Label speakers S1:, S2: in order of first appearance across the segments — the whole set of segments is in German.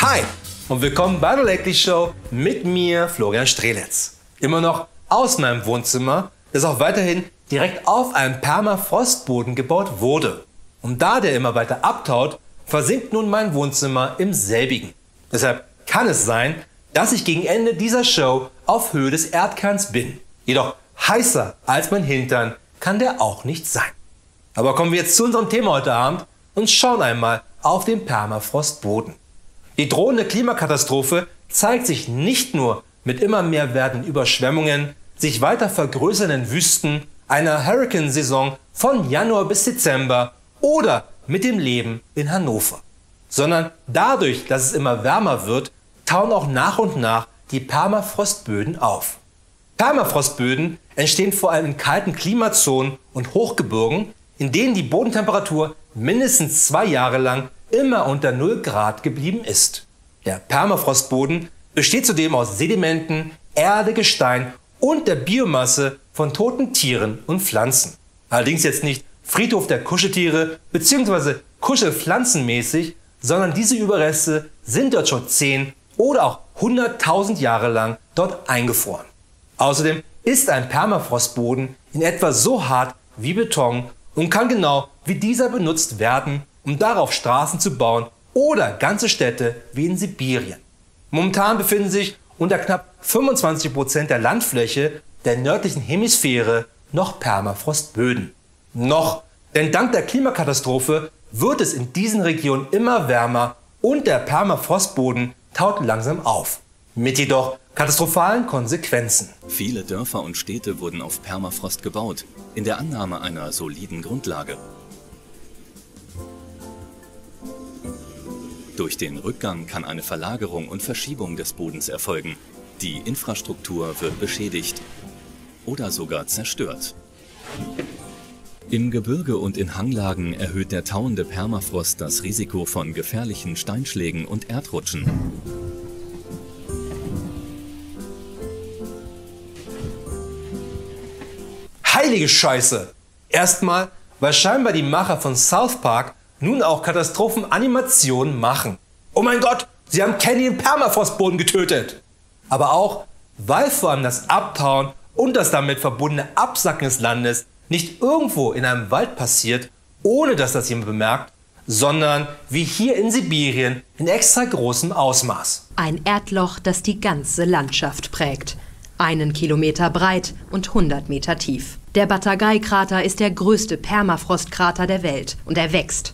S1: Hi und willkommen bei der Lately Show mit mir, Florian Strelitz. Immer noch aus meinem Wohnzimmer, das auch weiterhin direkt auf einem Permafrostboden gebaut wurde. Und da der immer weiter abtaut, versinkt nun mein Wohnzimmer im selbigen. Deshalb kann es sein, dass ich gegen Ende dieser Show auf Höhe des Erdkerns bin. Jedoch heißer als mein Hintern kann der auch nicht sein. Aber kommen wir jetzt zu unserem Thema heute Abend und schauen einmal auf den Permafrostboden. Die drohende Klimakatastrophe zeigt sich nicht nur mit immer mehr werdenden Überschwemmungen, sich weiter vergrößernden Wüsten, einer Hurrikansaison von Januar bis Dezember oder mit dem Leben in Hannover, sondern dadurch, dass es immer wärmer wird, tauen auch nach und nach die Permafrostböden auf. Permafrostböden entstehen vor allem in kalten Klimazonen und Hochgebirgen, in denen die Bodentemperatur mindestens 2 Jahre lang immer unter 0 Grad geblieben ist. Der Permafrostboden besteht zudem aus Sedimenten, Erde, Gestein und der Biomasse von toten Tieren und Pflanzen. Allerdings jetzt nicht Friedhof der Kuscheltiere bzw. Kuschelpflanzenmäßig, sondern diese Überreste sind dort schon 10 oder auch 100.000 Jahre lang dort eingefroren. Außerdem ist ein Permafrostboden in etwa so hart wie Beton und kann genau wie dieser benutzt werden, um darauf Straßen zu bauen oder ganze Städte wie in Sibirien. Momentan befinden sich unter knapp 25% der Landfläche der nördlichen Hemisphäre noch Permafrostböden. Noch, denn dank der Klimakatastrophe wird es in diesen Regionen immer wärmer und der Permafrostboden taut langsam auf, mit jedoch katastrophalen Konsequenzen.
S2: Viele Dörfer und Städte wurden auf Permafrost gebaut, in der Annahme einer soliden Grundlage. Durch den Rückgang kann eine Verlagerung und Verschiebung des Bodens erfolgen. Die Infrastruktur wird beschädigt oder sogar zerstört. Im Gebirge und in Hanglagen erhöht der tauende Permafrost das Risiko von gefährlichen Steinschlägen und Erdrutschen.
S1: Heilige Scheiße! Erstmal, weil scheinbar die Macher von South Park nun auch Katastrophenanimationen machen. Oh mein Gott, sie haben Kenny im Permafrostboden getötet! Aber auch, weil vor allem das Abtauen und das damit verbundene Absacken des Landes nicht irgendwo in einem Wald passiert, ohne dass das jemand bemerkt, sondern wie hier in Sibirien in extra großem Ausmaß.
S3: Ein Erdloch, das die ganze Landschaft prägt. 1 Kilometer breit und 100 Meter tief. Der Batagai-Krater ist der größte Permafrostkrater der Welt und er wächst.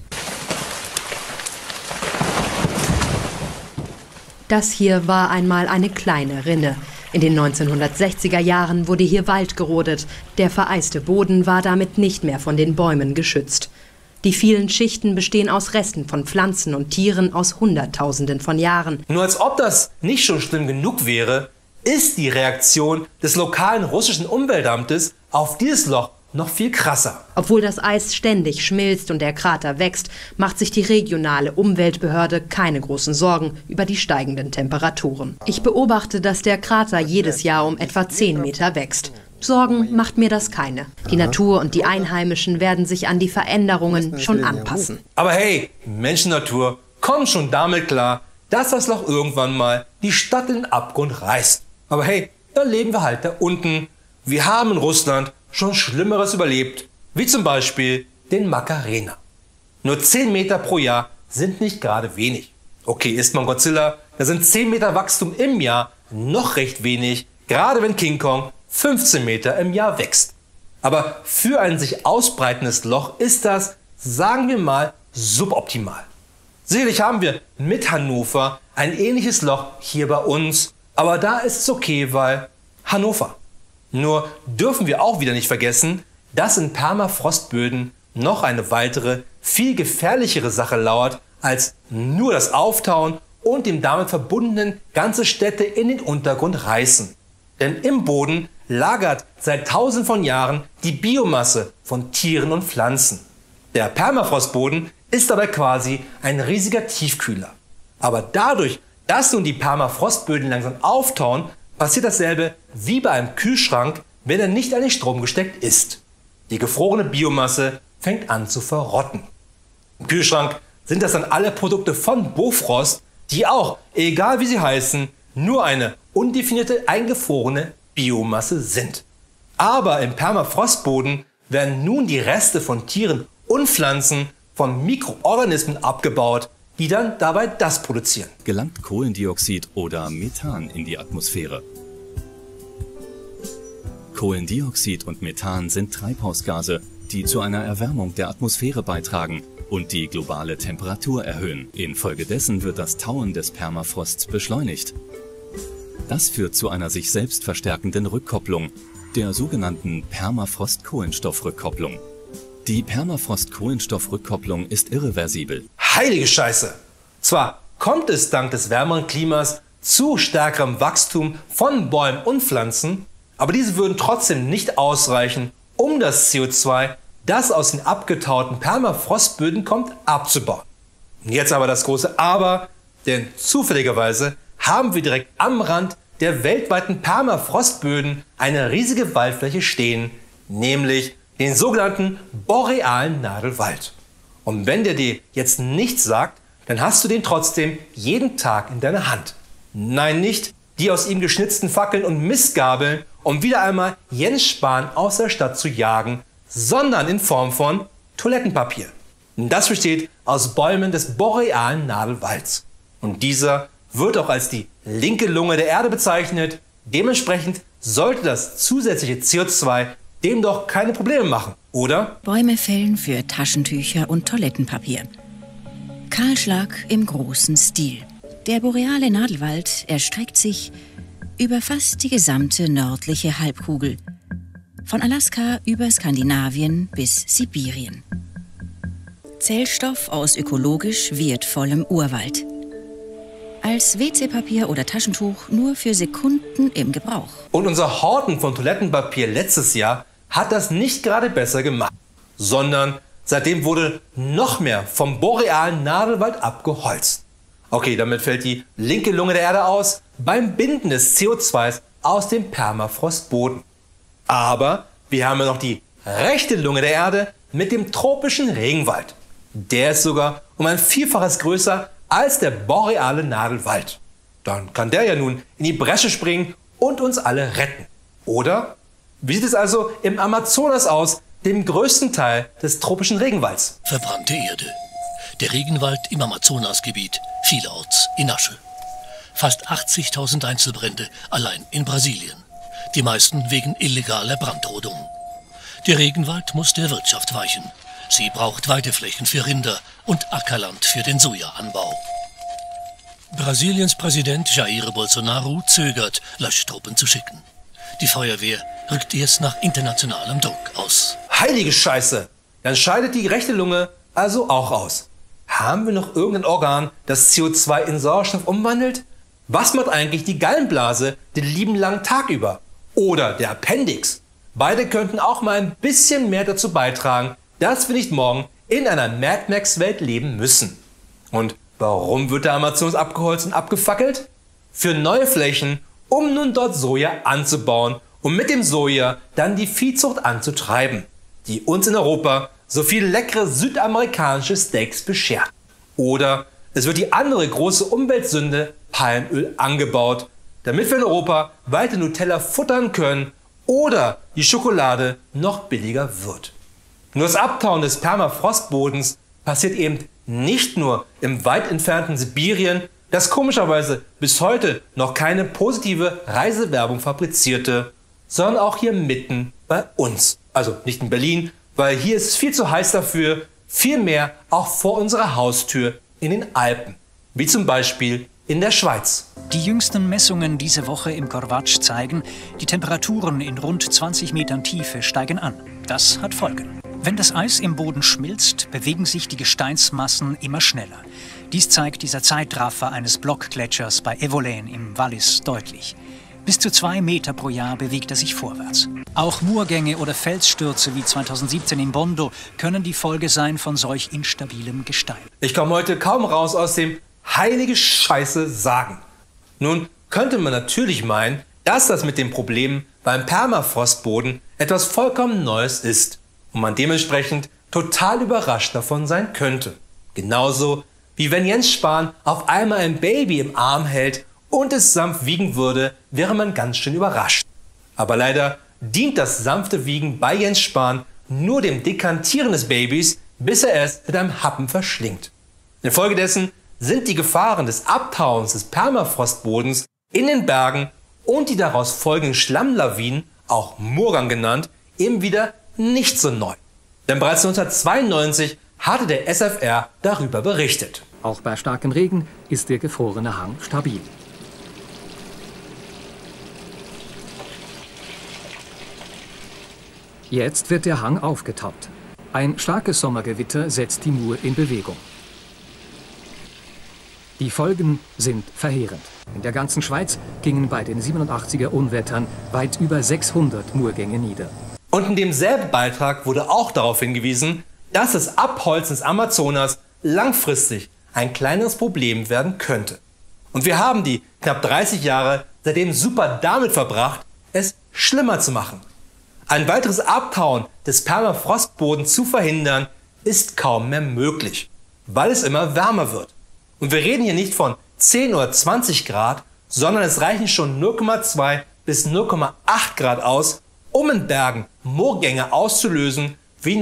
S3: Das hier war einmal eine kleine Rinne. In den 1960er Jahren wurde hier Wald gerodet. Der vereiste Boden war damit nicht mehr von den Bäumen geschützt. Die vielen Schichten bestehen aus Resten von Pflanzen und Tieren aus Hunderttausenden von Jahren.
S1: Nur als ob das nicht schon schlimm genug wäre, ist die Reaktion des lokalen russischen Umweltamtes auf dieses Loch noch viel krasser.
S3: Obwohl das Eis ständig schmilzt und der Krater wächst, macht sich die regionale Umweltbehörde keine großen Sorgen über die steigenden Temperaturen. Ich beobachte, dass der Krater jedes Jahr um etwa 10 Meter wächst. Sorgen macht mir das keine. Die Natur und die Einheimischen werden sich an die Veränderungen schon anpassen.
S1: Aber hey, Mensch-Natur kommen schon damit klar, dass das Loch irgendwann mal die Stadt in den Abgrund reißt. Aber hey, dann leben wir halt da unten. Wir haben in Russland schon Schlimmeres überlebt, wie zum Beispiel den Macarena. Nur 10 Meter pro Jahr sind nicht gerade wenig. Okay, ist man Godzilla, da sind 10 Meter Wachstum im Jahr noch recht wenig, gerade wenn King Kong 15 Meter im Jahr wächst. Aber für ein sich ausbreitendes Loch ist das, sagen wir mal, suboptimal. Sicherlich haben wir mit Hannover ein ähnliches Loch hier bei uns, aber da ist es okay, weil Hannover. Nur dürfen wir auch wieder nicht vergessen, dass in Permafrostböden noch eine weitere, viel gefährlichere Sache lauert, als nur das Auftauen und dem damit verbundenen ganze Städte in den Untergrund reißen. Denn im Boden lagert seit Tausenden von Jahren die Biomasse von Tieren und Pflanzen. Der Permafrostboden ist dabei quasi ein riesiger Tiefkühler. Aber dadurch, dass nun die Permafrostböden langsam auftauen, passiert dasselbe wie bei einem Kühlschrank, wenn er nicht an den Strom gesteckt ist. Die gefrorene Biomasse fängt an zu verrotten. Im Kühlschrank sind das dann alle Produkte von Bofrost, die auch, egal wie sie heißen, nur eine undefinierte eingefrorene Biomasse sind. Aber im Permafrostboden werden nun die Reste von Tieren und Pflanzen von Mikroorganismen abgebaut, die dann dabei das produzieren.
S2: Gelangt Kohlendioxid oder Methan in die Atmosphäre. Kohlendioxid und Methan sind Treibhausgase, die zu einer Erwärmung der Atmosphäre beitragen und die globale Temperatur erhöhen. Infolgedessen wird das Tauen des Permafrosts beschleunigt. Das führt zu einer sich selbst verstärkenden Rückkopplung, der sogenannten Permafrost-Kohlenstoffrückkopplung. Die Permafrost-Kohlenstoffrückkopplung ist irreversibel.
S1: Heilige Scheiße! Zwar kommt es dank des wärmeren Klimas zu stärkerem Wachstum von Bäumen und Pflanzen, aber diese würden trotzdem nicht ausreichen, um das CO2, das aus den abgetauten Permafrostböden kommt, abzubauen. Jetzt aber das große Aber, denn zufälligerweise haben wir direkt am Rand der weltweiten Permafrostböden eine riesige Waldfläche stehen, nämlich den sogenannten borealen Nadelwald. Und wenn der dir jetzt nichts sagt, dann hast du den trotzdem jeden Tag in deiner Hand. Nein, nicht die aus ihm geschnitzten Fackeln und Mistgabeln, um wieder einmal Jens Spahn aus der Stadt zu jagen, sondern in Form von Toilettenpapier. Das besteht aus Bäumen des borealen Nadelwalds. Und dieser wird auch als die linke Lunge der Erde bezeichnet. Dementsprechend sollte das zusätzliche CO2 dem doch keine Probleme machen, oder?
S4: Bäume fällen für Taschentücher und Toilettenpapier. Kahlschlag im großen Stil. Der boreale Nadelwald erstreckt sich über fast die gesamte nördliche Halbkugel. Von Alaska über Skandinavien bis Sibirien. Zellstoff aus ökologisch wertvollem Urwald. Als WC-Papier oder Taschentuch nur für Sekunden im Gebrauch.
S1: Und unser Horten von Toilettenpapier letztes Jahr hat das nicht gerade besser gemacht, sondern seitdem wurde noch mehr vom borealen Nadelwald abgeholzt. Okay, damit fällt die linke Lunge der Erde aus beim Binden des CO2s aus dem Permafrostboden. Aber wir haben ja noch die rechte Lunge der Erde mit dem tropischen Regenwald. Der ist sogar um ein Vielfaches größer als der boreale Nadelwald. Dann kann der ja nun in die Bresche springen und uns alle retten. Oder? Wie sieht es also im Amazonas aus, dem größten Teil des tropischen Regenwalds?
S5: Verbrannte Erde. Der Regenwald im Amazonasgebiet, vielerorts in Asche. Fast 80.000 Einzelbrände allein in Brasilien. Die meisten wegen illegaler Brandrodung. Der Regenwald muss der Wirtschaft weichen. Sie braucht Weideflächen für Rinder und Ackerland für den Sojaanbau. Brasiliens Präsident Jair Bolsonaro zögert, Löschtruppen zu schicken. Die Feuerwehr rückt erst nach internationalem Druck aus.
S1: Heilige Scheiße! Dann scheidet die rechte Lunge also auch aus. Haben wir noch irgendein Organ, das CO2 in Sauerstoff umwandelt? Was macht eigentlich die Gallenblase den lieben langen Tag über? Oder der Appendix? Beide könnten auch mal ein bisschen mehr dazu beitragen, dass wir nicht morgen in einer Mad Max-Welt leben müssen. Und warum wird der Amazonas abgeholzt und abgefackelt? Für neue Flächen, um nun dort Soja anzubauen und mit dem Soja dann die Viehzucht anzutreiben, die uns in Europa so viele leckere südamerikanische Steaks beschert. Oder es wird die andere große Umweltsünde Palmöl angebaut, damit wir in Europa weiter Nutella futtern können oder die Schokolade noch billiger wird. Nur das Abtauen des Permafrostbodens passiert eben nicht nur im weit entfernten Sibirien, das komischerweise bis heute noch keine positive Reisewerbung fabrizierte, sondern auch hier mitten bei uns. Also nicht in Berlin, weil hier ist es viel zu heiß dafür, vielmehr auch vor unserer Haustür in den Alpen, wie zum Beispiel in der Schweiz.
S6: Die jüngsten Messungen diese Woche im Corvatsch zeigen, die Temperaturen in rund 20 Metern Tiefe steigen an. Das hat Folgen. Wenn das Eis im Boden schmilzt, bewegen sich die Gesteinsmassen immer schneller. Dies zeigt dieser Zeitraffer eines Blockgletschers bei Evolène im Wallis deutlich. Bis zu 2 Meter pro Jahr bewegt er sich vorwärts. Auch Murgänge oder Felsstürze wie 2017 in Bondo können die Folge sein von solch instabilem Gestein.
S1: Ich komme heute kaum raus aus dem heilige Scheiße sagen. Nun könnte man natürlich meinen, dass das mit dem Problem beim Permafrostboden etwas vollkommen Neues ist und man dementsprechend total überrascht davon sein könnte. Genauso wie wenn Jens Spahn auf einmal ein Baby im Arm hält und es sanft wiegen würde, wäre man ganz schön überrascht. Aber leider dient das sanfte Wiegen bei Jens Spahn nur dem Dekantieren des Babys, bis er es mit einem Happen verschlingt. Infolgedessen sind die Gefahren des Abtauens des Permafrostbodens in den Bergen und die daraus folgenden Schlammlawinen, auch Murgang genannt, eben wieder nicht so neu. Denn bereits 1992 hatte der SFR darüber berichtet.
S7: Auch bei starkem Regen ist der gefrorene Hang stabil. Jetzt wird der Hang aufgetaut. Ein starkes Sommergewitter setzt die Mur in Bewegung. Die Folgen sind verheerend. In der ganzen Schweiz gingen bei den 87er Unwettern weit über 600 Murgänge nieder.
S1: Und in demselben Beitrag wurde auch darauf hingewiesen, dass das Abholzen des Amazonas langfristig ein kleineres Problem werden könnte. Und wir haben die knapp 30 Jahre seitdem super damit verbracht, es schlimmer zu machen. Ein weiteres Abtauen des Permafrostbodens zu verhindern, ist kaum mehr möglich, weil es immer wärmer wird. Und wir reden hier nicht von 10 oder 20 Grad, sondern es reichen schon 0,2 bis 0,8 Grad aus, um in Bergen Moorgänge auszulösen, wie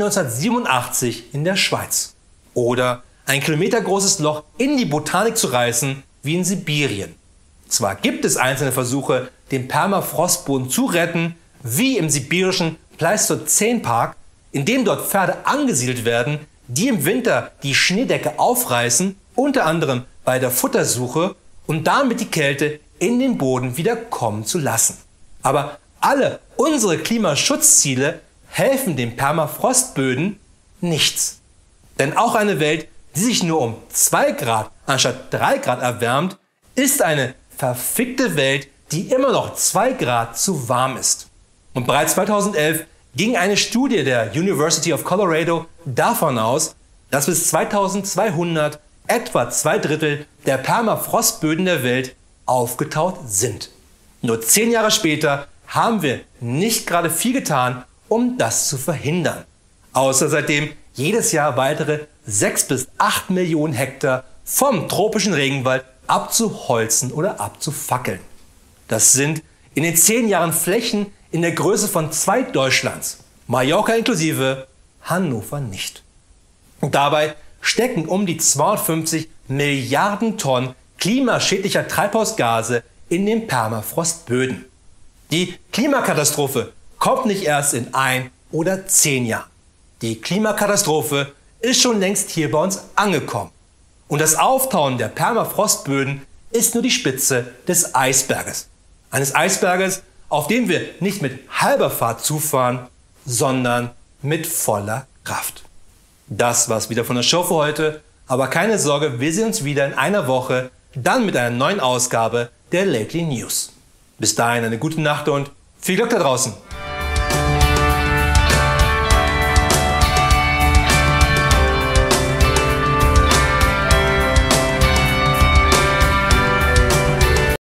S1: 1987 in der Schweiz. Oder ein kilometergroßes Loch in die Botanik zu reißen, wie in Sibirien. Zwar gibt es einzelne Versuche, den Permafrostboden zu retten, wie im sibirischen Pleistozänpark, in dem dort Pferde angesiedelt werden, die im Winter die Schneedecke aufreißen, unter anderem bei der Futtersuche, und damit die Kälte in den Boden wieder kommen zu lassen. Aber alle unsere Klimaschutzziele helfen den Permafrostböden nichts. Denn auch eine Welt, die sich nur um 2 Grad anstatt 3 Grad erwärmt, ist eine verfickte Welt, die immer noch 2 Grad zu warm ist. Und bereits 2011 ging eine Studie der University of Colorado davon aus, dass bis 2200 etwa 2/3 der Permafrostböden der Welt aufgetaut sind. Nur 10 Jahre später haben wir nicht gerade viel getan, um das zu verhindern. Außer seitdem jedes Jahr weitere 6 bis 8 Millionen Hektar vom tropischen Regenwald abzuholzen oder abzufackeln. Das sind in den 10 Jahren Flächen in der Größe von 2 Deutschlands, Mallorca inklusive, Hannover nicht. Und dabei stecken um die 250 Milliarden Tonnen klimaschädlicher Treibhausgase in den Permafrostböden. Die Klimakatastrophe kommt nicht erst in 1 oder 10 Jahren. Die Klimakatastrophe ist schon längst hier bei uns angekommen. Und das Auftauen der Permafrostböden ist nur die Spitze des Eisberges. Eines Eisberges, auf dem wir nicht mit halber Fahrt zufahren, sondern mit voller Kraft. Das war's wieder von der Show für heute, aber keine Sorge, wir sehen uns wieder in einer Woche, dann mit einer neuen Ausgabe der Lately News. Bis dahin eine gute Nacht und viel Glück da draußen!